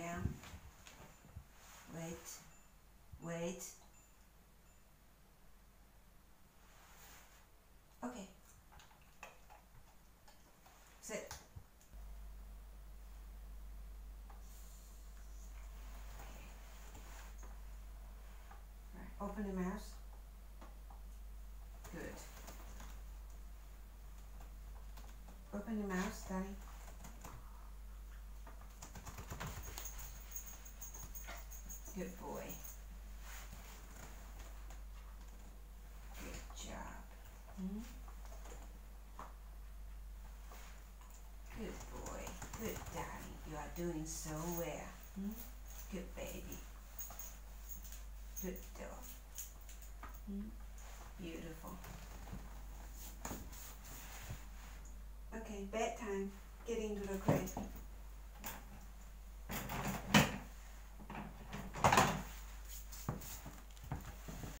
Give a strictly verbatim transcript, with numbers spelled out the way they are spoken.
down. Wait. Wait. Okay. Sit. Okay. Right. Open the mouth. Good. Open your mouth, Danny. Good boy. Good job. Hmm? Good boy. Good Danny. You are doing so well. Hmm? Good baby. Good dog. Hmm? Beautiful. Okay, bedtime. Get into the crate.